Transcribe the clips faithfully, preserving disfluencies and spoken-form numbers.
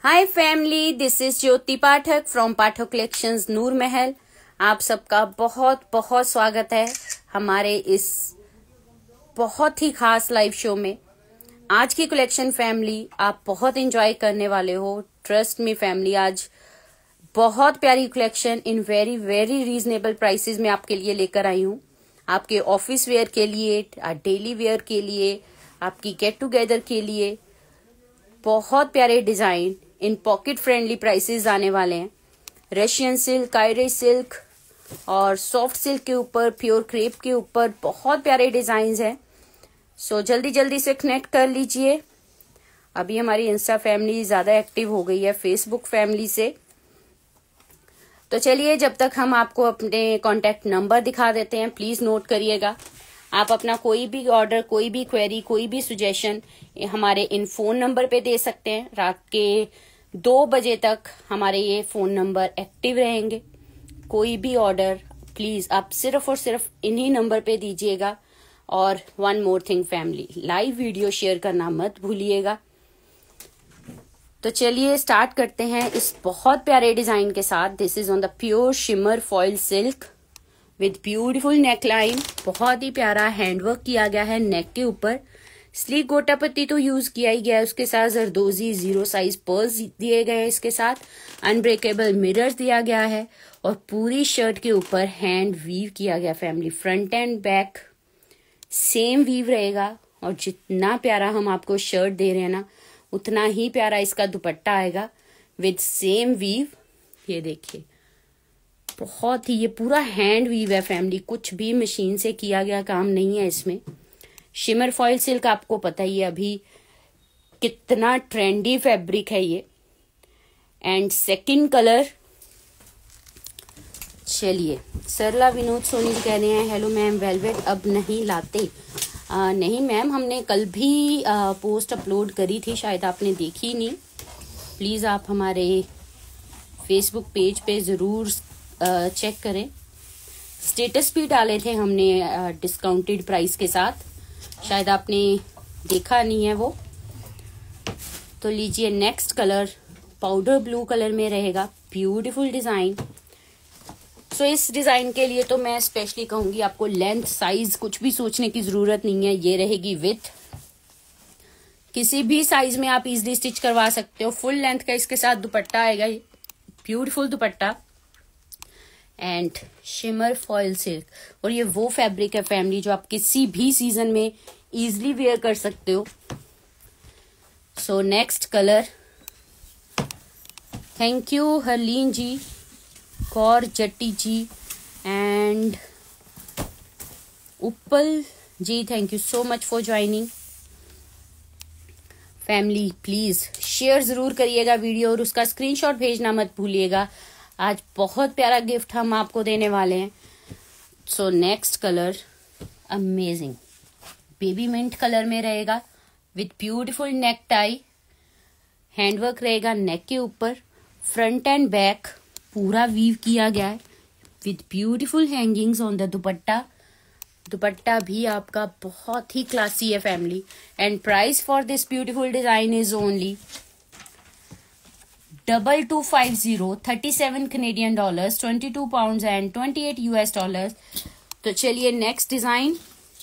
Hi family, this is Jyoti Pathak from Pathak collections Noor Mahal. आप सबका बहुत बहुत स्वागत है हमारे इस बहुत ही खास लाइव शो में। आज की कलेक्शन फैमिली आप बहुत एंजॉय करने वाले हो। ट्रस्ट मी फैमिली, आज बहुत प्यारी collection in very very reasonable prices में आपके लिए लेकर आई हूँ। आपके ऑफिस वेयर के लिए, डेली वेयर के लिए, आपकी गेट टुगेदर के लिए बहुत प्यारे design in pocket friendly prices आने वाले हैं। रशियन सिल्क, आयरिश सिल्क और सॉफ्ट सिल्क के ऊपर, प्योर क्रेप के ऊपर बहुत प्यारे डिजाइन हैं। सो जल्दी जल्दी से कनेक्ट कर लीजिए। अभी हमारी इंस्टा फैमिली ज्यादा एक्टिव हो गई है फेसबुक फैमिली से। तो चलिए, जब तक हम आपको अपने कॉन्टेक्ट नंबर दिखा देते हैं, प्लीज नोट करिएगा। आप अपना कोई भी ऑर्डर, कोई भी क्वेरी, कोई भी सुजेशन हमारे इन फोन नंबर पे दे सकते हैं। रात के दो बजे तक हमारे ये फोन नंबर एक्टिव रहेंगे। कोई भी ऑर्डर प्लीज आप सिर्फ और सिर्फ इन्हीं नंबर पे दीजिएगा। और one more thing family, live video share करना मत भूलिएगा। तो चलिए स्टार्ट करते हैं इस बहुत प्यारे डिजाइन के साथ। This is on the pure shimmer foil silk with beautiful neckline. बहुत ही प्यारा हैंडवर्क किया गया है नेक के ऊपर। स्लीक गोटा पत्ती तो यूज किया ही गया है, उसके साथ जरदोजी जीरो साइज पर्ल्स दिए गए हैं। इसके साथ अनब्रेकेबल मिरर्स दिया गया है और पूरी शर्ट के ऊपर हैंड वीव किया गया family. Front and back same weave रहेगा और जितना प्यारा हम आपको शर्ट दे रहे हैं ना, उतना ही प्यारा इसका दुपट्टा आएगा विद सेम वीव। ये देखिए, बहुत ही ये पूरा हैंड वीव है फैमिली, कुछ भी मशीन से किया गया काम नहीं है इसमें। शिमर फॉइल सिल्क आपको पता ही है अभी कितना ट्रेंडी फैब्रिक है ये। एंड सेकंड कलर, चलिए सरला विनोद सोनी कह रहे हैं हेलो मैम, वेलवेट अब नहीं लाते। आ, नहीं मैम, हमने कल भी आ, पोस्ट अपलोड करी थी, शायद आपने देखी नहीं। प्लीज आप हमारे फेसबुक पेज पे जरूर चेक करें। स्टेटस भी डाले थे हमने डिस्काउंटेड प्राइस के साथ, शायद आपने देखा नहीं है वो। तो लीजिए, next colour powder blue colour में रहेगा। Beautiful design. सो इस डिजाइन के लिए तो मैं स्पेशली कहूंगी आपको लेंथ साइज कुछ भी सोचने की जरूरत नहीं है। ये रहेगी विथ, किसी भी साइज में आप इजिली स्टिच करवा सकते हो। फुल लेंथ का इसके साथ दुपट्टा आएगा, beautiful dupatta. And shimmer foil silk, और ये वो फैब्रिक है फैमिली जो आप किसी भी सीजन में इजिली वेयर कर सकते हो। So next colour, thank you Harleen ji, Kaur Jatti ji and Uppal ji, thank you so much for joining family. Please share जरूर करिएगा वीडियो और उसका स्क्रीनशॉट भेजना मत भूलिएगा। आज बहुत प्यारा गिफ्ट हम आपको देने वाले हैं। So next colour amazing baby mint colour में रहेगा with beautiful neck tie. Handwork रहेगा नेक के ऊपर, फ्रंट एंड बैक पूरा वीव किया गया है with beautiful hangings on the dupatta. Dupatta भी आपका बहुत ही क्लासी है family. And price for this beautiful design is only double two five zero thirty seven Canadian dollars, twenty two pound and twenty eight US dollars. तो चलिए next design.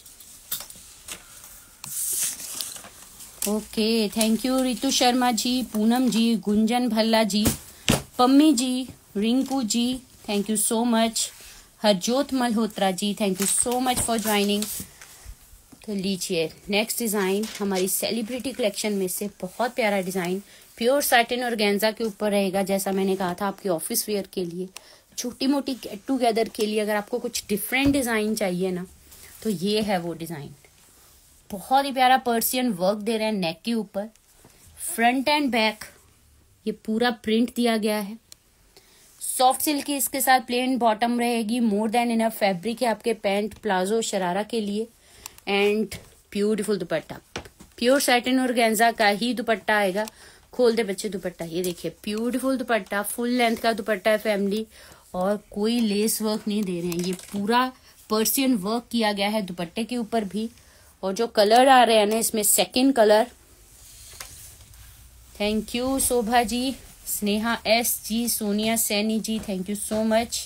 Okay, thank you Ritu Sharma ji, Poonam ji, Gunjan Bhalla ji, Pammi ji, Rinku ji, thank you so much. Harjot Malhotra ji, thank you so much for joining. तो लीजिए next design हमारी celebrity collection में से बहुत प्यारा design, pure satin और गेंजा के ऊपर रहेगा। जैसा मैंने कहा था, आपके ऑफिस वेयर के लिए, छोटी मोटी गेट टुगेदर के लिए, अगर आपको कुछ डिफरेंट डिजाइन चाहिए ना, तो ये है वो डिजाइन। बहुत ही प्यारा पर्सियन वर्क दे रहे हैं नेक के ऊपर। फ्रंट एंड बैक ये पूरा प्रिंट दिया गया है। सॉफ्ट सिल्क की इसके साथ प्लेन बॉटम रहेगी। मोर देन इनफ फैब्रिक है आपके पैंट, प्लाजो, शरारा के लिए। And beautiful dupatta, pure satin और गेंजा का ही दुपट्टा आएगा। खोल दे बच्चे दुपट्टा, ये देखिए ब्यूटीफुल दुपट्टा, फुल लेंथ का दुपट्टा है फैमिली। और कोई लेस वर्क नहीं दे रहे हैं, ये पूरा पर्सियन वर्क किया गया है दुपट्टे के ऊपर भी। और जो कलर आ रहे हैं ना इसमें, second colour thank you Shobha ji, Sneha S ji, Sonia Saini ji, thank you so much.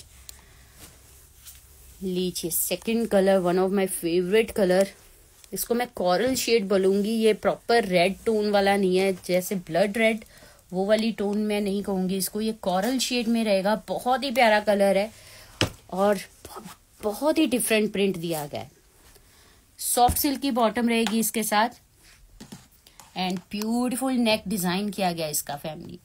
लीजिए second colour, one of my favourite colour. इसको मैं कॉरल शेड बोलूंगी। ये प्रॉपर रेड टोन वाला नहीं है, जैसे ब्लड रेड वो वाली टोन मैं नहीं कहूंगी इसको। ये कॉरल शेड में रहेगा। बहुत ही प्यारा कलर है और बहुत ही डिफरेंट प्रिंट दिया गया है। सॉफ्ट सिल्क की बॉटम रहेगी इसके साथ एंड ब्यूटीफुल नेक डिजाइन किया गया इसका फैमिली।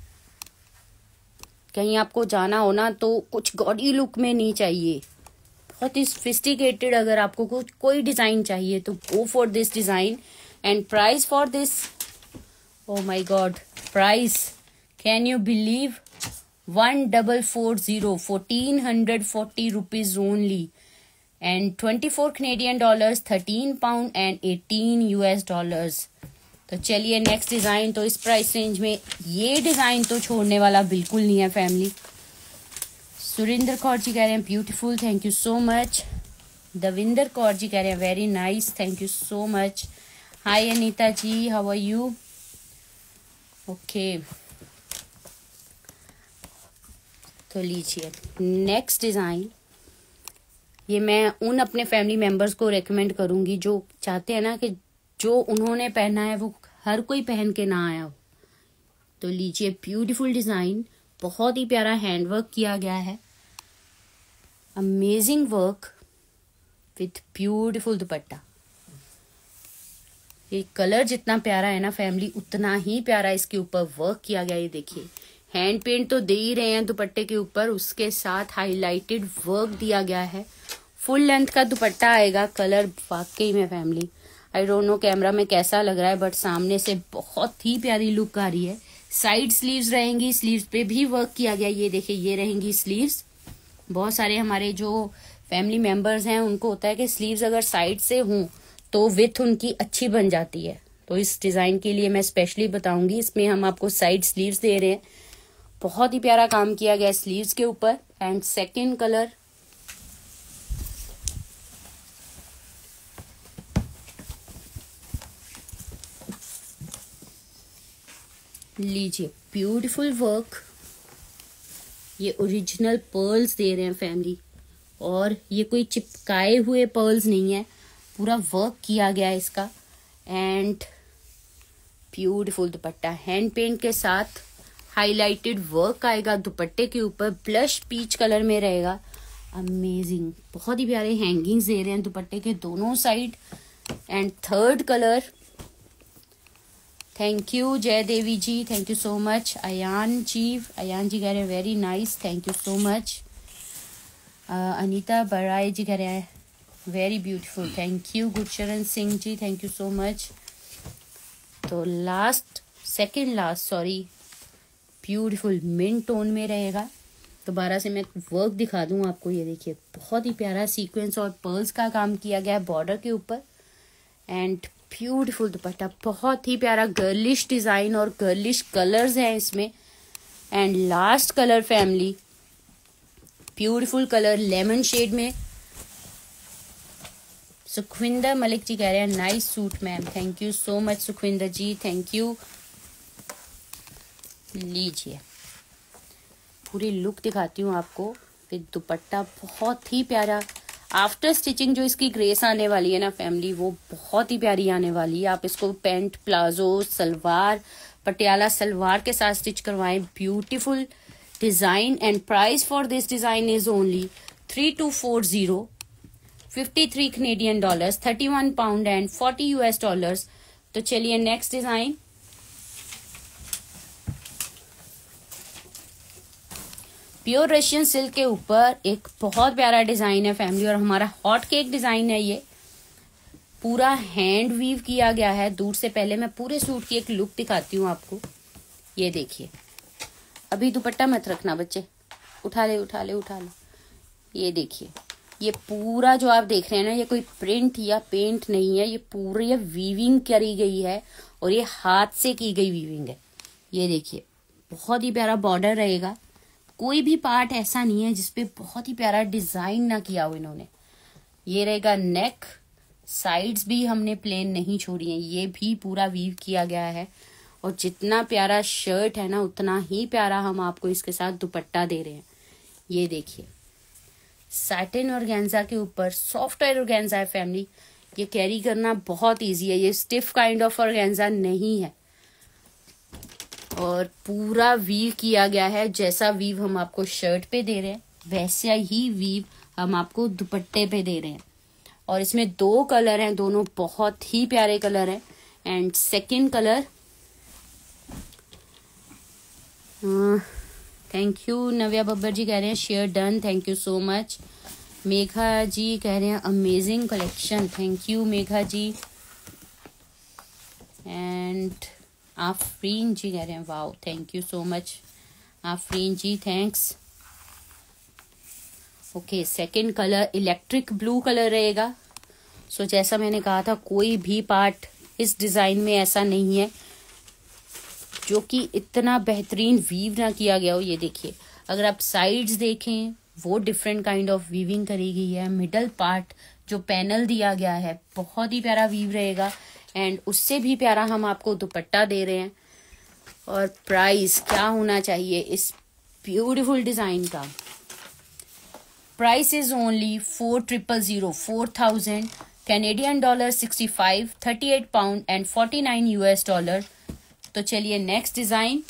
कहीं आपको जाना हो ना तो कुछ गॉडी लुक में नहीं चाहिए, बहुत ही सोफिस्टिकेटेड अगर आपको कुछ कोई डिजाइन चाहिए तो go for this design. And price for this, oh my god, price can you believe, one double four zero, fourteen hundred forty rupees only and twenty four Canadian dollars, thirteen pound and eighteen US dollars. तो चलिए next design. तो इस price range में ये design तो छोड़ने वाला बिल्कुल नहीं है फैमिली। सुरेंद्र कौर जी कह रहे हैं beautiful, thank you so much. Davinder Kaur ji कह रहे हैं very nice, thank you so much. Hi Anita ji, how are you? Okay, तो लीजिए नेक्स्ट डिजाइन। ये मैं उन अपने फैमिली मेंबर्स को रेकमेंड करूंगी जो चाहते हैं ना कि जो उन्होंने पहना है वो हर कोई पहन के ना आया हो। तो लीजिए ब्यूटीफुल डिजाइन, बहुत ही प्यारा हैंडवर्क किया गया है, amazing work with beautiful dupatta. ये कलर जितना प्यारा है ना फैमिली, उतना ही प्यारा इसके ऊपर वर्क किया गया। ये देखिए हैंड पेंट तो दे ही रहे हैं दुपट्टे के ऊपर, उसके साथ हाईलाइटेड वर्क दिया गया है। फुल लेंथ का दुपट्टा आएगा। कलर वाकई में family, I don't know camera में कैसा लग रहा है बट सामने से बहुत ही प्यारी लुक आ रही है। साइड स्लीव्स रहेंगी, स्लीव्स पे भी वर्क किया गया। ये देखिए ये रहेंगी स्लीव्स। बहुत सारे हमारे जो फैमिली मेंबर्स हैं उनको होता है कि स्लीव्स अगर साइड से हों तो विथ उनकी अच्छी बन जाती है। तो इस डिजाइन के लिए मैं स्पेशली बताऊंगी, इसमें हम आपको साइड स्लीव्स दे रहे हैं। बहुत ही प्यारा काम किया गया स्लीव्स के ऊपर। एंड सेकेंड कलर, लीजिए ब्यूटीफुल वर्क। ये ओरिजिनल पर्ल्स दे रहे हैं फैमिली और ये कोई चिपकाए हुए पर्ल्स नहीं है, पूरा वर्क किया गया है इसका। And beautiful dupatta, hand paint के साथ हाईलाइटेड वर्क आएगा दुपट्टे के ऊपर, ब्लश पीच कलर में रहेगा। अमेजिंग, बहुत ही प्यारे हैंगिंग्स दे रहे हैं दुपट्टे के दोनों side. And third colour, thank you Jai Devi ji, thank you so much. Ayaan ji, Ayaan ji कह रहे हैं very nice, thank you so much. Anita Barai ji कह रहे हैं very beautiful, thank you. Gursharan Singh ji, thank you so much. तो last, second last sorry, beautiful mint tone में रहेगा। दोबारा से मैं वर्क दिखा दूं आपको। ये देखिए बहुत ही प्यारा सीक्वेंस और पर्ल्स का काम किया गया है बॉर्डर के ऊपर। एंड ब्यूटीफुल दुपट्टा, बहुत ही प्यारा गर्लिश डिजाइन और गर्लिश कलर्स हैं इसमें। And last colour family, beautiful colour lemon shade में। सुखविंदर मलिक जी कह रहे हैं nice suit ma'am, thank you so much Sukhvinder ji, thank you. लीजिए पूरी लुक दिखाती हूँ आपको विद दुपट्टा, बहुत ही प्यारा। आफ्टर स्टिचिंग जो इसकी ग्रेस आने वाली है ना फैमिली, वो बहुत ही प्यारी आने वाली है। आप इसको पैंट, प्लाजो, सलवार, पटियाला सलवार के साथ स्टिच करवाएं। Beautiful design. And price for this design is only three two four zero, fifty three Canadian dollars, thirty one pound and forty US dollars. तो चलिए next design. Pure Russian silk के ऊपर एक बहुत प्यारा डिजाइन है family और हमारा हॉट केक डिजाइन है। ये पूरा हैंड वीव किया गया है। दूर से पहले मैं पूरे सूट की एक लुक दिखाती हूँ आपको। ये देखिए, अभी दुपट्टा मत रखना बच्चे, उठा ले उठा ले उठा ले। ये देखिए, ये पूरा जो आप देख रहे हैं ना, ये कोई प्रिंट या पेंट नहीं है, ये पूरी ये वीविंग करी गई है और ये हाथ से की गई वीविंग है। ये देखिए बहुत ही प्यारा बॉर्डर रहेगा। कोई भी पार्ट ऐसा नहीं है जिसपे बहुत ही प्यारा डिजाइन ना किया हो इन्होंने। ये रहेगा नेक, साइड्स भी हमने प्लेन नहीं छोड़ी है, ये भी पूरा वीव किया गया है। और जितना प्यारा शर्ट है ना उतना ही प्यारा हम आपको इसके साथ दुपट्टा दे रहे हैं। ये देखिए सैटिन ऑर्गेन्जा के ऊपर सॉफ्ट ऑर्गेन्जा है फैमिली। ये कैरी करना बहुत इजी है, ये स्टिफ काइंड ऑफ ऑर्गेन्जा नहीं है और पूरा वीव किया गया है। जैसा वीव हम आपको शर्ट पे दे रहे हैं वैसा ही वीव हम आपको दुपट्टे पे दे रहे हैं। और इसमें दो कलर हैं, दोनों बहुत ही प्यारे कलर हैं। And second colour, thank you Navya Babbar ji कह रहे हैं share done, thank you so much. Megha ji कह रहे हैं amazing collection, thank you Megha ji. And Afreen ji कह रहे हैं wow, thank you so much Afreen ji, thanks. Okay second colour electric blue colour रहेगा। सो so, जैसा मैंने कहा था कोई भी पार्ट इस डिजाइन में ऐसा नहीं है जो कि इतना बेहतरीन वीव ना किया गया हो। ये देखिए अगर आप साइड्स देखें वो डिफरेंट काइंड ऑफ वीविंग करी गई है। मिडल पार्ट जो पैनल दिया गया है बहुत ही प्यारा वीव रहेगा एंड उससे भी प्यारा हम आपको दुपट्टा दे रहे हैं। और प्राइस क्या होना चाहिए इस ब्यूटीफुल डिजाइन का, price is only four triple zero four thousand Canadian dollar sixty five thirty eight pound and forty nine US dollar. तो चलिए नेक्स्ट डिजाइन।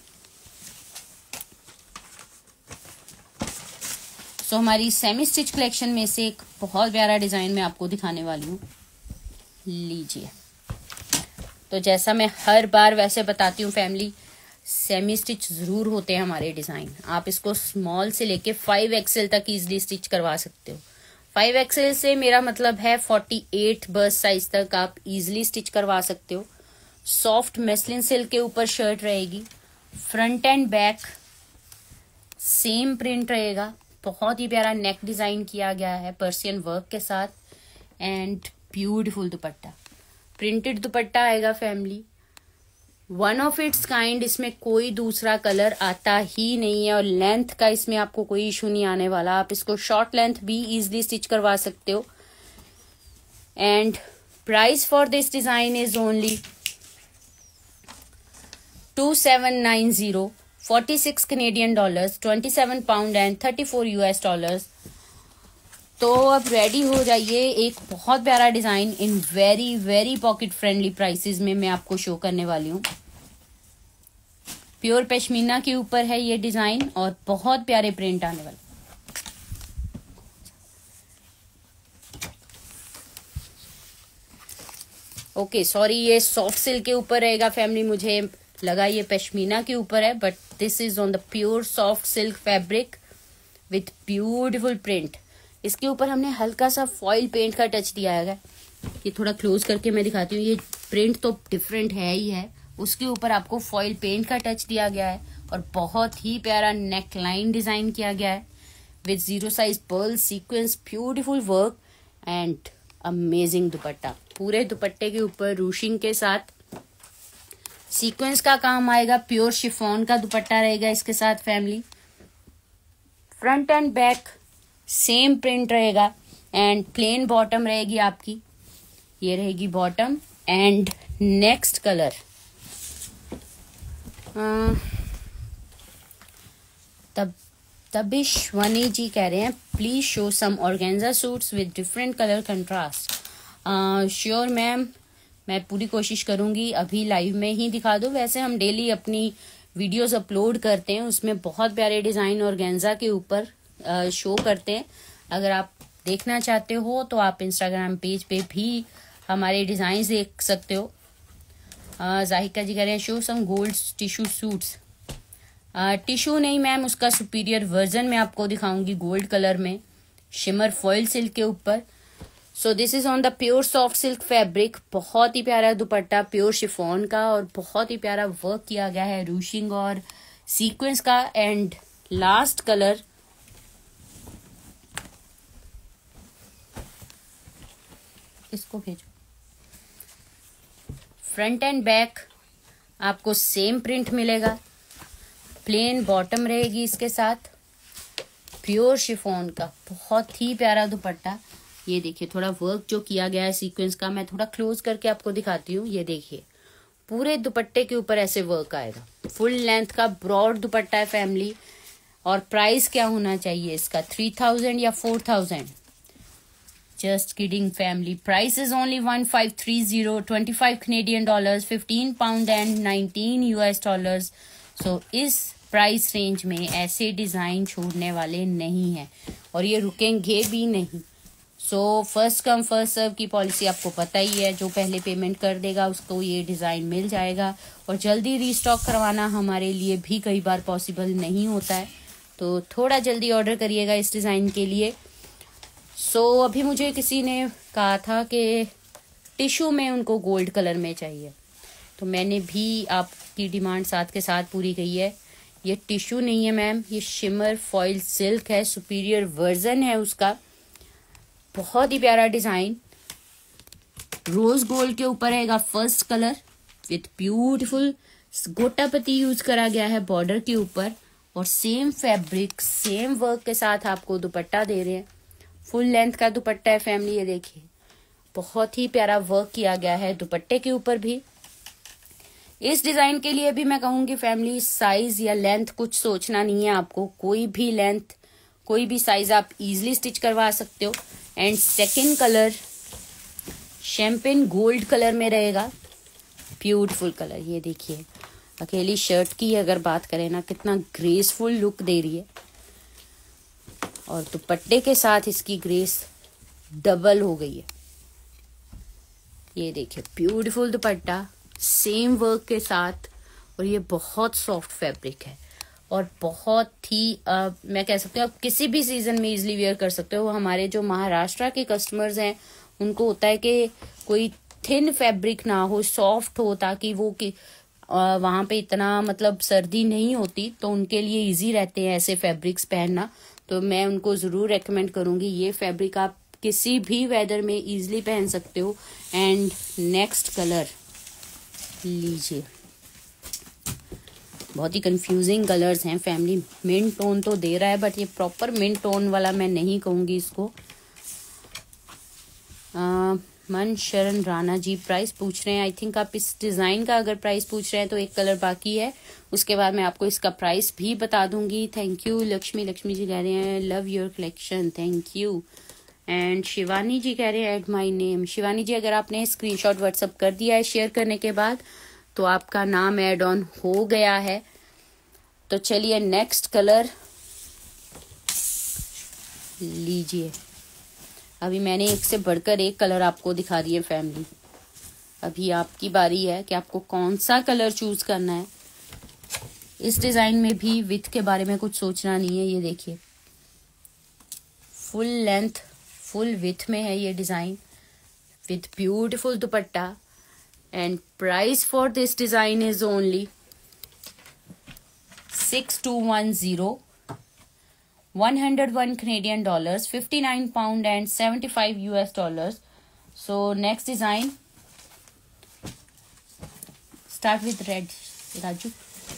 सो हमारी सेमी स्टिच कलेक्शन में से एक बहुत प्यारा डिजाइन मैं आपको दिखाने वाली हूँ, लीजिए। तो जैसा मैं हर बार वैसे बताती हूँ फैमिली, सेमी स्टिच जरूर होते हैं हमारे डिजाइन। आप इसको स्मॉल से लेके फाइव एक्सएल तक इजीली स्टिच करवा सकते हो। फाइव एक्सएल से मेरा मतलब है फोर्टी एट बर्स्ट साइज तक आप इजीली स्टिच करवा सकते हो। सॉफ्ट मेस्लिन सिल्क के ऊपर शर्ट रहेगी, front and back same print रहेगा। बहुत ही प्यारा नेक डिजाइन किया गया है पर्सियन वर्क के साथ and beautiful dupatta, printed dupatta आएगा family, one of its kind. इसमें कोई दूसरा कलर आता ही नहीं है और लेंथ का इसमें आपको कोई इशू नहीं आने वाला। आप इसको शॉर्ट लेंथ भी इजीली स्टिच करवा सकते हो। And price for this design is only two seven nine zero forty six Canadian dollars twenty seven pound and thirty four US dollars. तो अब रेडी हो जाइए, एक बहुत प्यारा design in very very pocket friendly prices में मैं आपको शो करने वाली हूँ। प्योर पश्मीना के ऊपर है ये डिजाइन और बहुत प्यारे प्रिंट आने वाले। ओके सॉरी, ये सॉफ्ट सिल्क के ऊपर रहेगा फैमिली, मुझे लगा ये पश्मीना के ऊपर है, but this is on the pure soft silk fabric with beautiful print. इसके ऊपर हमने हल्का सा फॉइल पेंट का टच दिया है। ये थोड़ा क्लोज करके मैं दिखाती हूँ, ये प्रिंट तो डिफरेंट है ही है, उसके ऊपर आपको फॉइल पेंट का टच दिया गया है और बहुत ही प्यारा नेक लाइन डिजाइन किया गया है with zero size pearl sequence, beautiful work and amazing dupatta. पूरे दुपट्टे के ऊपर रूशिंग के साथ सीक्वेंस का काम आएगा। प्योर शिफॉन का दुपट्टा रहेगा इसके साथ family. Front and back same print रहेगा एंड प्लेन बॉटम रहेगी आपकी, ये रहेगी बॉटम। एंड नेक्स्ट कलर, तब तबिश्वनी जी कह रहे हैं please show some organza suits with different colour contrast. Sure ma'am, मैं पूरी कोशिश करूंगी अभी लाइव में ही दिखा दूं। वैसे हम डेली अपनी वीडियोस अपलोड करते हैं, उसमें बहुत प्यारे डिजाइन ऑर्गेन्जा के ऊपर शो करते हैं। अगर आप देखना चाहते हो तो आप इंस्टाग्राम पेज पे भी हमारे डिजाइन देख सकते हो। जाहिका जी कह रहे हैं show some gold tissue suits. Tissue नहीं मैम, उसका सुपीरियर वर्जन मैं आपको दिखाऊंगी गोल्ड कलर में शिमर फॉइल सिल्क के ऊपर। So this is on the pure soft silk fabric. बहुत ही प्यारा दुपट्टा प्योर शिफॉन का और बहुत ही प्यारा वर्क किया गया है रूशिंग और सीक्वेंस का। एंड लास्ट कलर, इसको भेजो। फ्रंट एंड बैक आपको सेम प्रिंट मिलेगा, प्लेन बॉटम रहेगी इसके साथ, प्योर शिफॉन का बहुत ही प्यारा दुपट्टा। ये देखिए थोड़ा वर्क जो किया गया है सीक्वेंस का, मैं थोड़ा क्लोज करके आपको दिखाती हूँ। ये देखिए पूरे दुपट्टे के ऊपर ऐसे वर्क आएगा। फुल लेंथ का ब्रॉड दुपट्टा है फैमिली। और प्राइस क्या होना चाहिए इसका, थ्री थाउजेंड या four thousand? Just kidding family, price is only one five three zero, twenty five Canadian dollars, fifteen pound and nineteen US dollars. So इस प्राइस रेंज में ऐसे डिजाइन छोड़ने वाले नहीं है और ये रुकेंगे भी नहीं। So first come first serve की पॉलिसी आपको पता ही है, जो पहले पेमेंट कर देगा उसको ये डिज़ाइन मिल जाएगा। और जल्दी रीस्टॉक करवाना हमारे लिए भी कई बार पॉसिबल नहीं होता है, तो थोड़ा जल्दी ऑर्डर करिएगा इस डिज़ाइन के लिए। सो so, अभी मुझे किसी ने कहा था कि टिश्यू में उनको गोल्ड कलर में चाहिए, तो मैंने भी आपकी डिमांड साथ के साथ पूरी की है। ये टिश्यू नहीं है मैम, ये शिमर फॉइल सिल्क है, सुपीरियर वर्जन है उसका। बहुत ही प्यारा डिजाइन, रोज गोल्ड के ऊपर रहेगा फर्स्ट कलर विथ ब्यूटीफुल गोटा पत्ती यूज करा गया है बॉर्डर के ऊपर। और सेम फैब्रिक सेम वर्क के साथ आपको दुपट्टा दे रहे हैं। फुल लेंथ का दुपट्टा है फैमिली, ये देखिए बहुत ही प्यारा वर्क किया गया है दुपट्टे के ऊपर भी। इस डिजाइन के लिए भी मैं कहूंगी फैमिली, साइज या लेंथ कुछ सोचना नहीं है आपको, कोई भी लेंथ कोई भी साइज आप इजीली स्टिच करवा सकते हो। And second colour champagne gold colour में रहेगा, ब्यूटीफुल कलर। ये देखिए अकेली शर्ट की अगर बात करें ना, कितना ग्रेसफुल लुक दे रही है और दुपट्टे के साथ इसकी ग्रेस डबल हो गई है। ये देखिए ब्यूटीफुल दुपट्टा सेम वर्क के साथ, और ये बहुत सॉफ्ट फैब्रिक है और बहुत ही आ, मैं कह सकती हूँ आप किसी भी सीजन में इजीली वेयर कर सकते हो। हमारे जो महाराष्ट्र के कस्टमर्स हैं उनको होता है कि कोई थिन फैब्रिक ना हो, सॉफ्ट हो, ताकि वो कि वहां पे इतना मतलब सर्दी नहीं होती, तो उनके लिए इजी रहते हैं ऐसे फैब्रिक्स पहनना। तो मैं उनको जरूर रेकमेंड करूंगी, ये फैब्रिक आप किसी भी वेदर में इजीली पहन सकते हो। एंड नेक्स्ट कलर लीजिए, बहुत ही कंफ्यूजिंग कलर्स हैं फैमिली। मिंट टोन तो दे रहा है बट ये प्रॉपर मिंट टोन वाला मैं नहीं कहूंगी इसको। आ, मन शरण राणा जी प्राइस पूछ रहे हैं। आई थिंक आप इस डिजाइन का अगर प्राइस पूछ रहे हैं तो एक कलर बाकी है, उसके बाद मैं आपको इसका प्राइस भी बता दूंगी। थैंक यू लक्ष्मी लक्ष्मी जी कह रहे हैं love your collection, thank you. And Shivani ji कह रहे हैं add my name. Shivani ji अगर आपने स्क्रीनशॉट व्हाट्सअप कर दिया है शेयर करने के बाद तो आपका नाम एड ऑन हो गया है। तो चलिए नेक्स्ट कलर लीजिए। अभी मैंने एक से बढ़कर एक कलर आपको दिखा दिए फैमिली, अभी आपकी बारी है कि आपको कौन सा कलर चूज करना है। इस डिजाइन में भी विथ के बारे में कुछ सोचना नहीं है। ये देखिए फुल लेंथ फुल विथ में है ये design with beautiful dupatta. And price for this design is only six two one zero, one hundred one Canadian dollars, fifty-nine pound and seventy-five U S dollars. So next design, start with red, Raju.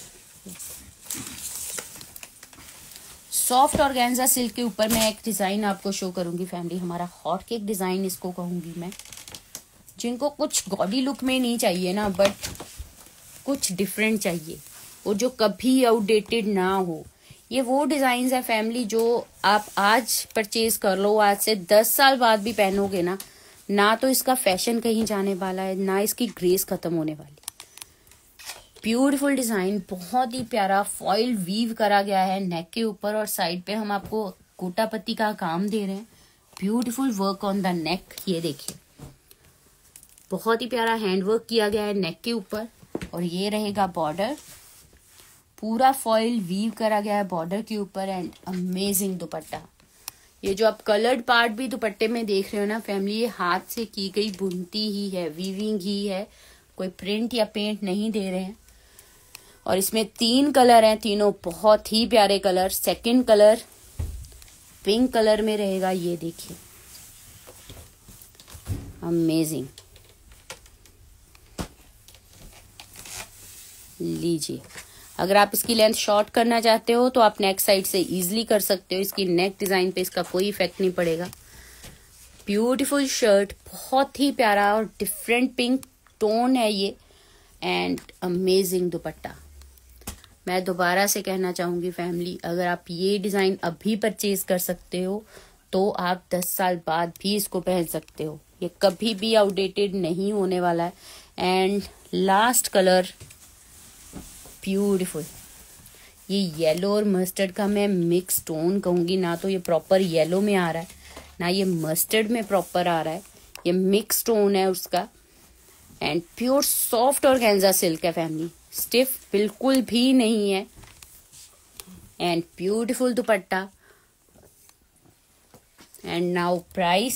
Soft organza silk के ऊपर मैं एक design आपको show करूंगी family, हमारा hot cake design इसको कहूंगी मैं। जिनको कुछ गॉडी लुक में नहीं चाहिए ना, बट कुछ डिफरेंट चाहिए और जो कभी आउटडेटेड ना हो, ये वो डिजाइन है फैमिली जो आप आज परचेज कर लो, आज से दस साल बाद भी पहनोगे ना, ना तो इसका फैशन कहीं जाने वाला है, ना इसकी ग्रेस खत्म होने वाली। ब्यूटीफुल डिजाइन, बहुत ही प्यारा फॉइल वीव करा गया है नेक के ऊपर और साइड पे हम आपको गोटा पत्ती का काम दे रहे हैं। Beautiful work on the neck, ये देखिए बहुत ही प्यारा हैंड वर्क किया गया है नेक के ऊपर। और ये रहेगा बॉर्डर, पूरा फॉइल वीव करा गया है बॉर्डर के ऊपर। एंड अमेजिंग दुपट्टा, ये जो आप कलर्ड पार्ट भी दुपट्टे में देख रहे हो ना फैमिली, ये हाथ से की गई बुनती ही है, वीविंग ही है, कोई प्रिंट या पेंट नहीं दे रहे हैं। और इसमें तीन कलर हैं, तीनों बहुत ही प्यारे colour. Second colour pink colour में रहेगा, ये देखिए अमेजिंग। लीजिए, अगर आप इसकी लेंथ शॉर्ट करना चाहते हो तो आप नेक साइड से इजीली कर सकते हो, इसकी नेक डिजाइन पे इसका कोई इफेक्ट नहीं पड़ेगा। ब्यूटीफुल शर्ट, बहुत ही प्यारा और डिफरेंट पिंक टोन है ये। And amazing dupatta. मैं दोबारा से कहना चाहूंगी फैमिली, अगर आप ये डिजाइन अभी परचेज कर सकते हो तो आप दस साल बाद भी इसको पहन सकते हो। ये कभी भी आउटडेटेड नहीं होने वाला है। एंड लास्ट कलर ब्यूटीफुल, ये येलो और मस्टर्ड का मैं मिक्स टोन कहूंगी। ना तो ये प्रॉपर येलो में आ रहा है, ना ये मस्टर्ड में प्रॉपर आ रहा है, ये मिक्स टोन है उसका। And pure soft organza silk है फैमिली, स्टिफ बिल्कुल भी नहीं है। And beautiful dupatta. And now price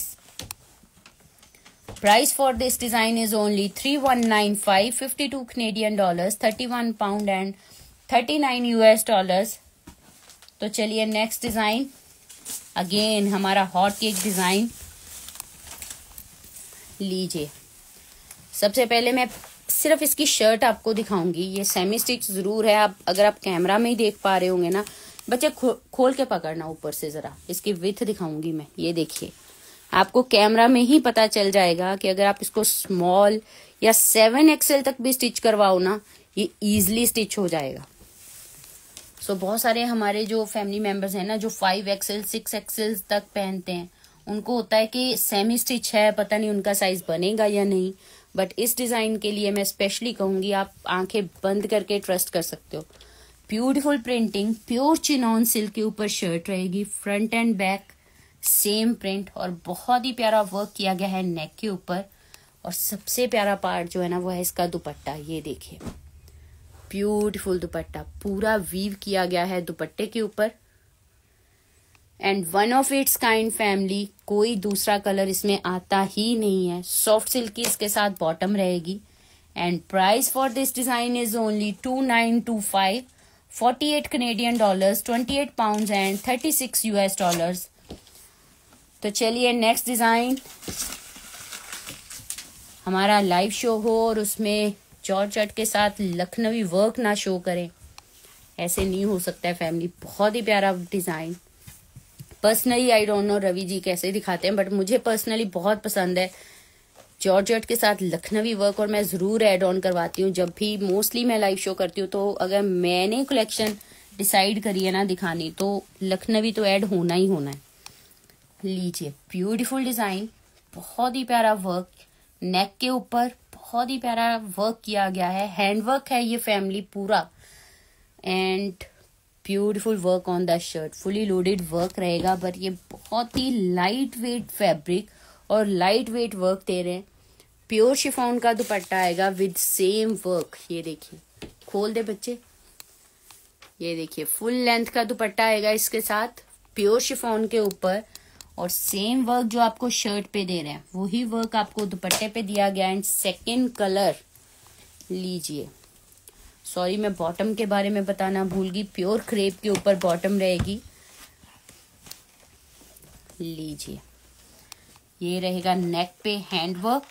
price for this design is only three one nine five, fifty two Canadian dollars, thirty one pound and thirty nine U S dollars. तो चलिए next design, again हमारा hot cake design लीजिए। सबसे पहले मैं सिर्फ इसकी shirt आपको दिखाऊंगी। ये सेमी स्टिच जरूर है, आप अगर आप कैमरा में ही देख पा रहे होंगे ना बच्चे, खो, खोल के पकड़ना ऊपर से जरा। इसकी विथ दिखाऊंगी मैं, ये देखिए, आपको कैमरा में ही पता चल जाएगा कि अगर आप इसको स्मॉल या सेवन एक्सएल तक भी स्टिच करवाओ ना, ये इजिली स्टिच हो जाएगा। सो so, बहुत सारे हमारे जो फैमिली मेंबर्स हैं ना, जो फाइव एक्सएल सिक्स एक्सएल तक पहनते हैं, उनको होता है कि सेमी स्टिच है, पता नहीं उनका साइज बनेगा या नहीं। बट इस डिजाइन के लिए मैं स्पेशली कहूंगी, आप आंखें बंद करके ट्रस्ट कर सकते हो। Beautiful printing, pure chinon silk के ऊपर शर्ट रहेगी, front and back same print, और बहुत ही प्यारा वर्क किया गया है नेक के ऊपर। और सबसे प्यारा पार्ट जो है ना वो है इसका दुपट्टा। ये देखिए, ब्यूटीफुल दुपट्टा, पूरा वीव किया गया है दुपट्टे के ऊपर। And one of its kind family, कोई दूसरा कलर इसमें आता ही नहीं है। सॉफ्ट सिल्क की इसके साथ बॉटम रहेगी। And price for this design is only two nine two five, forty eight Canadian dollars, twenty eight pounds and thirty six U S dollars. तो चलिए नेक्स्ट डिजाइन, हमारा लाइव शो हो और उसमें जॉर्जेट के साथ लखनवी वर्क ना शो करें, ऐसे नहीं हो सकता है फैमिली। बहुत ही प्यारा design. Personally I don't know Ravi ji कैसे दिखाते हैं, बट मुझे पर्सनली बहुत पसंद है जॉर्जेट के साथ लखनवी वर्क, और मैं जरूर एड ऑन करवाती हूँ जब भी मोस्टली मैं लाइव शो करती हूँ। तो अगर मैंने कलेक्शन डिसाइड करी है ना दिखानी, तो लखनवी तो ऐड होना ही होना है। लीजिए, ब्यूटीफुल डिजाइन, बहुत ही प्यारा वर्क नेक के ऊपर, बहुत ही प्यारा वर्क किया गया है। हैंडवर्क है ये फैमिली पूरा। And beautiful work on the shirt, fully loaded work रहेगा, बट ये बहुत ही लाइट वेट फैब्रिक और लाइट वेट वर्क दे रहे हैं। प्योर शिफॉन का दुपट्टा आएगा विद सेम वर्क। ये देखिए, खोल दे बच्चे, ये देखिए फुल लेंथ का दुपट्टा आएगा इसके साथ, प्योर शिफॉन के ऊपर। और सेम वर्क जो आपको शर्ट पे दे रहे हैं वही वर्क आपको दुपट्टे पे दिया गया। एंड सेकेंड कलर लीजिए, सॉरी मैं बॉटम के बारे में बताना भूल गई, प्योर क्रेप के ऊपर बॉटम रहेगी। लीजिए, ये रहेगा नेक पे हैंडवर्क,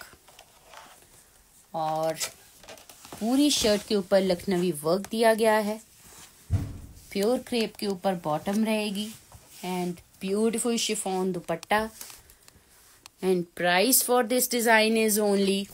और पूरी शर्ट के ऊपर लखनवी वर्क दिया गया है। प्योर क्रेप के ऊपर बॉटम रहेगी and beautiful chiffon dupatta. And price for this design is only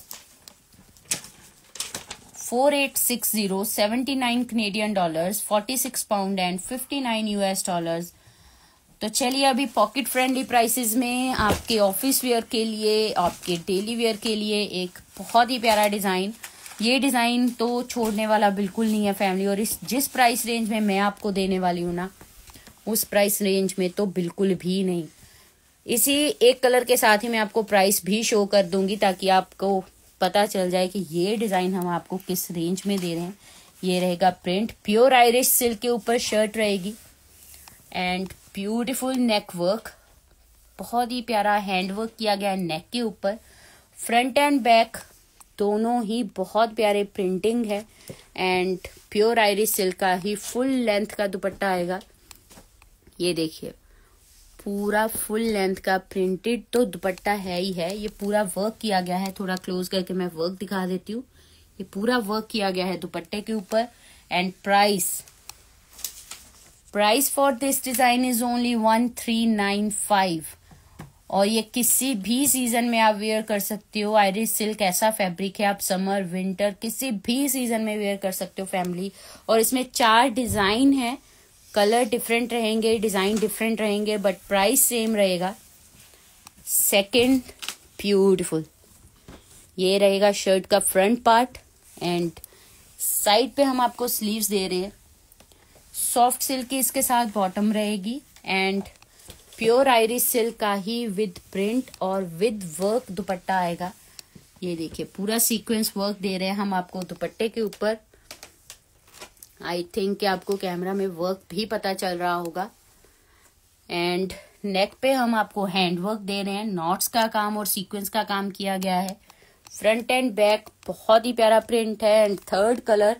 four eight six zero, seventy nine Canadian dollars, forty six pound and fifty nine U S dollars. तो चलिए अभी pocket friendly prices में आपके office where के लिए, आपके daily wear के लिए एक बहुत ही प्यारा डिजाइन। ये डिजाइन तो छोड़ने वाला बिल्कुल नहीं है फैमिली, और इस जिस प्राइस रेंज में मैं आपको देने वाली हूँ ना, उस प्राइस रेंज में तो बिल्कुल भी नहीं। इसी एक कलर के साथ ही मैं आपको प्राइस भी शो कर दूंगी ताकि आपको पता चल जाए कि ये डिजाइन हम आपको किस रेंज में दे रहे हैं। ये रहेगा प्रिंट, प्योर आयरिश सिल्क के ऊपर शर्ट रहेगी एंड ब्यूटीफुल नेक वर्क, बहुत ही प्यारा हैंड वर्क किया गया है नेक के ऊपर। फ्रंट एंड बैक दोनों ही बहुत प्यारे प्रिंटिंग है एंड प्योर आयरिश सिल्क का ही फुल लेंथ का दुपट्टा आएगा। ये देखिए, पूरा फुल लेंथ का प्रिंटेड तो दुपट्टा है ही है। ये पूरा वर्क किया गया है, थोड़ा क्लोज करके मैं वर्क दिखा देती हूँ। ये पूरा वर्क किया गया है दुपट्टे के ऊपर। And price price for this design is only one three nine five, और ये किसी भी सीजन में आप वेयर कर सकते हो। आयरिश सिल्क ऐसा फैब्रिक है, आप समर विंटर किसी भी सीजन में वेयर कर सकते हो फैमिली। और इसमें चार डिजाइन है, कलर डिफरेंट रहेंगे, डिजाइन डिफरेंट रहेंगे, बट प्राइस सेम रहेगा। सेकंड, ब्यूटीफुल, ये रहेगा शर्ट का फ्रंट पार्ट एंड साइड पे हम आपको स्लीव्स दे रहे हैं। सॉफ्ट सिल्क की इसके साथ बॉटम रहेगी एंड प्योर आयरिश सिल्क का ही विद प्रिंट और विद वर्क दुपट्टा आएगा। ये देखिए पूरा सीक्वेंस वर्क दे रहे हैं हम आपको दुपट्टे के ऊपर। आई थिंक कि आपको कैमरा में वर्क भी पता चल रहा होगा। एंड नेक पे हम आपको हैंड वर्क दे रहे हैं, नॉट्स का काम और सीक्वेंस का काम किया गया है। फ्रंट एंड बैक बहुत ही प्यारा प्रिंट है। And third colour,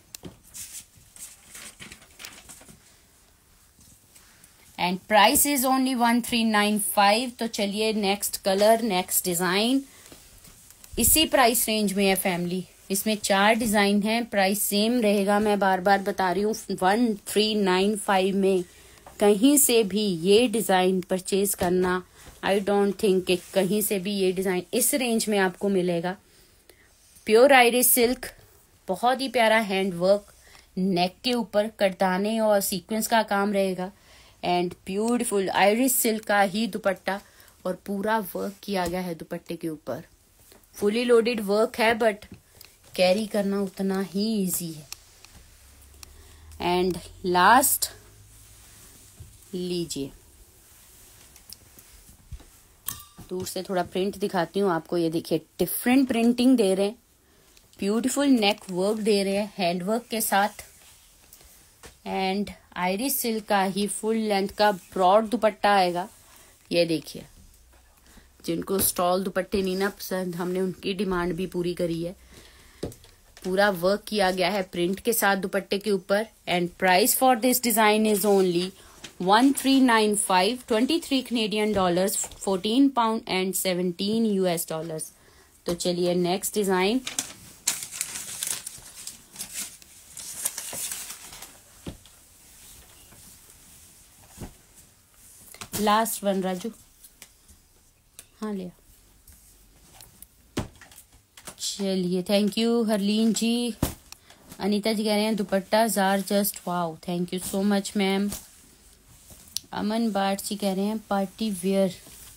and price is only one three nine five. तो चलिए नेक्स्ट कलर, नेक्स्ट डिजाइन इसी प्राइस रेंज में है फैमिली। इसमें चार डिजाइन है, प्राइस सेम रहेगा, मैं बार बार बता रही हूँ, वन थ्री नाइन फाइव में कहीं से भी ये डिजाइन परचेज करना, आई डोंट थिंक कि कहीं से भी ये डिजाइन इस रेंज में आपको मिलेगा। प्योर आयरिश सिल्क, बहुत ही प्यारा हैंड वर्क, नेक के ऊपर कटदाने और सीक्वेंस का काम रहेगा एंड ब्यूटीफुल आयरिश सिल्क का ही दुपट्टा और पूरा वर्क किया गया है दुपट्टे के ऊपर। फुली लोडेड वर्क है बट कैरी करना उतना ही इजी है। एंड लास्ट, लीजिए दूर से थोड़ा प्रिंट दिखाती हूँ आपको। ये देखिए डिफरेंट प्रिंटिंग दे रहे हैं, ब्यूटीफुल नेक वर्क दे रहे हैं हैंड वर्क के साथ एंड आयरिश सिल्क का ही फुल लेंथ का ब्रॉड दुपट्टा आएगा। ये देखिए जिनको स्टॉल दुपट्टे नहीं ना पसंद, हमने उनकी डिमांड भी पूरी करी है। पूरा वर्क किया गया है प्रिंट के साथ दुपट्टे के ऊपर and price for this design is only one three nine five, twenty three Canadian dollars, fourteen pound and seventeen US dollars. तो चलिए next design, last one Raju, हाँ लिया। चलिए थैंक यू हरलीन जी। अनीता जी कह रहे हैं दुपट्टा जार just wow, thank you so much ma'am. Aman बाट जी कह रहे हैं पार्टी वेयर।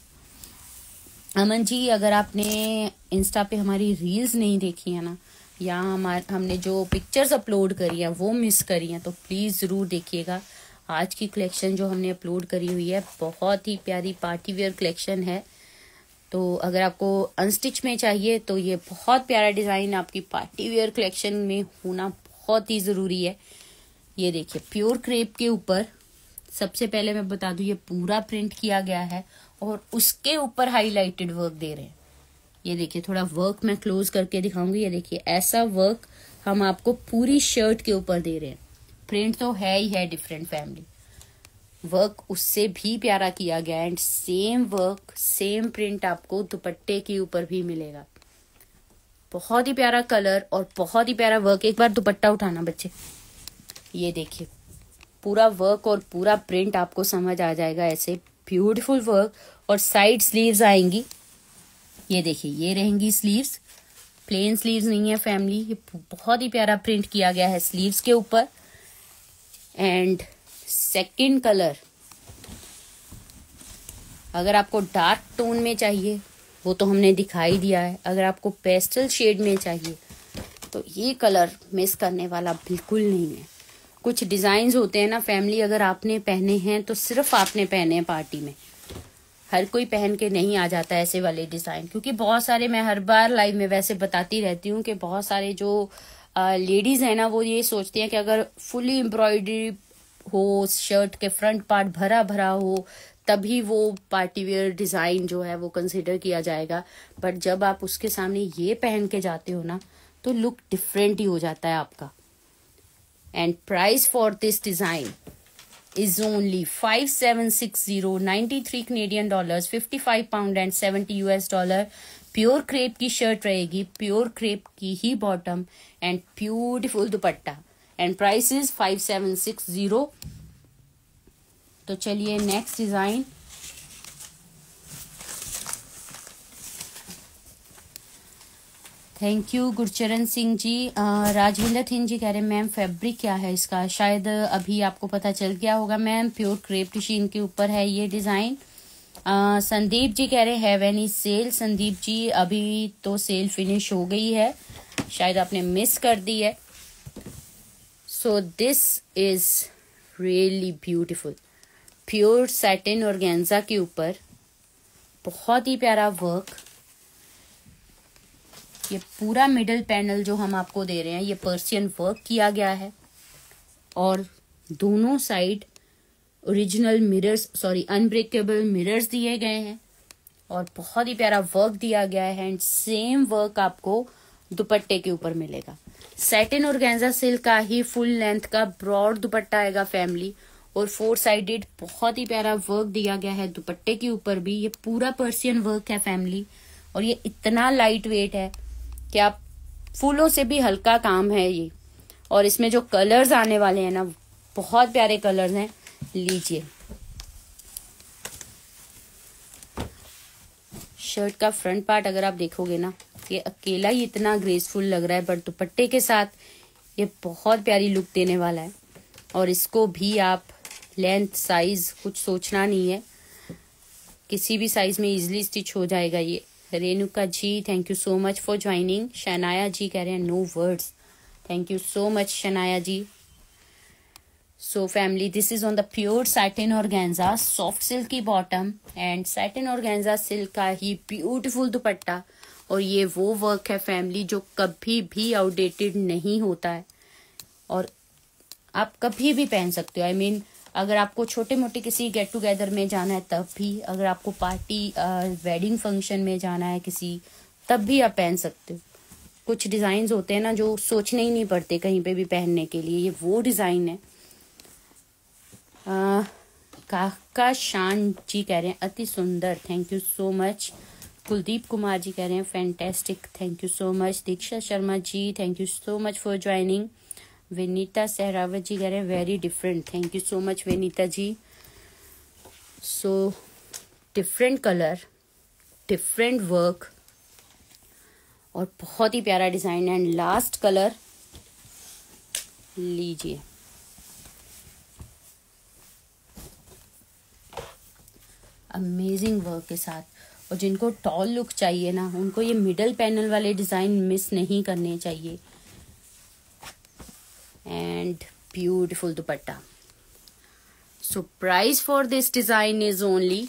अमन जी अगर आपने इंस्टा पे हमारी रील्स नहीं देखी है ना, या हमारे हमने जो पिक्चर्स अपलोड करी है वो मिस करी हैं, तो प्लीज़ ज़रूर देखिएगा। आज की कलेक्शन जो हमने अपलोड करी हुई है बहुत ही प्यारी पार्टी वेयर कलेक्शन है। तो अगर आपको अनस्टिच में चाहिए तो ये बहुत प्यारा डिज़ाइन आपकी पार्टी वेयर कलेक्शन में होना बहुत ही ज़रूरी है। ये देखिए प्योर क्रेप के ऊपर, सबसे पहले मैं बता दूं ये पूरा प्रिंट किया गया है और उसके ऊपर हाईलाइटेड वर्क दे रहे हैं। ये देखिए थोड़ा वर्क मैं क्लोज करके दिखाऊंगी। ये देखिए ऐसा वर्क हम आपको पूरी शर्ट के ऊपर दे रहे हैं। प्रिंट तो है ही है डिफरेंट फैमिली, वर्क उससे भी प्यारा किया गया and same work same print आपको दुपट्टे के ऊपर भी मिलेगा। बहुत ही प्यारा कलर और बहुत ही प्यारा वर्क। एक बार दुपट्टा उठाना बच्चे, ये देखिए पूरा वर्क और पूरा प्रिंट आपको समझ आ जाएगा। ऐसे ब्यूटीफुल वर्क और साइड स्लीव्स आएंगी। ये देखिए ये रहेंगी स्लीव्स, प्लेन स्लीव्स नहीं है फैमिली, ये बहुत ही प्यारा प्रिंट किया गया है स्लीव्स के ऊपर। एंड सेकंड कलर, अगर आपको डार्क टोन में चाहिए वो तो हमने दिखाई दिया है, अगर आपको पेस्टल शेड में चाहिए तो ये कलर मिस करने वाला बिल्कुल नहीं है। कुछ डिजाइन होते हैं ना फैमिली, अगर आपने पहने हैं तो सिर्फ आपने पहने हैं पार्टी में, हर कोई पहन के नहीं आ जाता ऐसे वाले डिजाइन। क्योंकि बहुत सारे, मैं हर बार लाइव में वैसे बताती रहती हूँ कि बहुत सारे जो लेडीज है ना वो ये सोचती हैं कि अगर फुली एम्ब्रॉयडरी हो, शर्ट के फ्रंट पार्ट भरा भरा हो, तभी वो पार्टी वेयर डिजाइन जो है वो कंसिडर किया जाएगा। बट जब आप उसके सामने ये पहन के जाते हो ना तो लुक डिफरेंट ही हो जाता है आपका। And price for this design is only five seven six zero, ninety-three Canadian dollars, fifty-five pound and seventy U S dollar। Pure crepe की शर्ट रहेगी, प्योर क्रेप की ही bottom and beautiful dupatta and price is five seven six zero. तो चलिए next design, thank you Gurcharan Singh ji. Rajvinder थिन जी कह रहे हैं मैम फैब्रिक क्या है इसका, शायद अभी आपको पता चल गया होगा मैम, प्योर क्रेप टिशीन के ऊपर है ये डिज़ाइन। संदीप जी कह रहे हैं have any sale. Sandeep ji अभी तो सेल फिनिश हो गई है, शायद आपने मिस कर दी है। So this is really beautiful, pure satin organza के ऊपर बहुत ही प्यारा वर्क। ये पूरा मिडल पैनल जो हम आपको दे रहे हैं ये पर्सियन वर्क किया गया है और दोनों side original mirrors sorry unbreakable mirrors दिए गए हैं और बहुत ही प्यारा वर्क दिया गया है। एंड सेम वर्क आपको दुपट्टे के ऊपर मिलेगा। सैटिन ऑर्गेन्जा सिल्क का ही फुल लेंथ का ब्रॉड दुपट्टा आएगा फैमिली और फोर साइडेड बहुत ही प्यारा वर्क दिया गया है दुपट्टे के ऊपर भी। ये पूरा पर्सियन वर्क है फैमिली और ये इतना लाइट वेट है कि आप फूलों से भी हल्का काम है ये। और इसमें जो कलर्स आने वाले हैं ना बहुत प्यारे कलर्स हैं, लीजिए। शर्ट का फ्रंट पार्ट अगर आप देखोगे ना ये अकेला ही इतना ग्रेसफुल लग रहा है, बट दुपट्टे के साथ ये बहुत प्यारी लुक देने वाला है। और इसको भी आप लेंथ साइज कुछ सोचना नहीं है, किसी भी साइज में इजीली स्टिच हो जाएगा ये। Renuka ji thank you so much for joining. Shanaya ji कह रहे हैं no words, thank you so much Shanaya ji. So family this is on the pure satin organza, soft silk की bottom and satin organza silk का ही ब्यूटीफुल दुपट्टा। और ये वो वर्क है फैमिली जो कभी भी आउटडेटेड नहीं होता है और आप कभी भी पहन सकते हो। आई I मीन mean, अगर आपको छोटे मोटे किसी गेट टुगेदर में जाना है तब भी, अगर आपको पार्टी वेडिंग फंक्शन में जाना है किसी, तब भी आप पहन सकते हो। कुछ डिजाइन होते हैं ना जो सोचने ही नहीं पड़ते कहीं पे भी पहनने के लिए, ये वो डिजाइन है। आ, काका शान जी कह रहे हैं अति सुंदर, thank you so much. Kuldeep Kumar ji कह रहे हैं fantastic, thank you so much. Diksha Sharma ji thank you so much for joining. Vinita Sehrawat ji कह रहे हैं very different, thank you so much Vinita ji. So different colour, different work और बहुत ही प्यारा डिजाइन। एंड लास्ट कलर लीजिए, अमेजिंग वर्क के साथ। और जिनको टॉल लुक चाहिए ना उनको ये मिडल पैनल वाले डिजाइन मिस नहीं करने चाहिए। And beautiful dupatta. So price for this design is only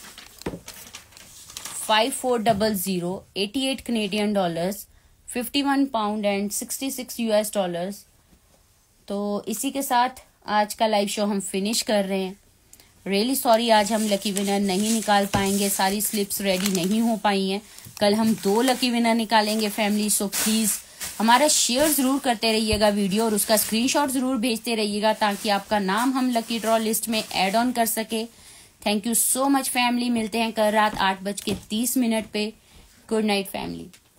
five four double zero eighty eight Canadian dollars, fifty one pound and sixty six US dollars. तो इसी के साथ आज का लाइव शो हम फिनिश कर रहे हैं। रियली सॉरी आज हम लकी विनर नहीं निकाल पाएंगे, सारी स्लिप्स रेडी नहीं हो पाई हैं। कल हम दो लकी विनर निकालेंगे फैमिली। सो प्लीज हमारा शेयर जरूर करते रहिएगा वीडियो और उसका स्क्रीनशॉट जरूर भेजते रहिएगा ताकि आपका नाम हम लकी ड्रॉ लिस्ट में ऐड ऑन कर सके। Thank you so much family, मिलते हैं कल रात आठ बज के तीस मिनट पे। Good night family.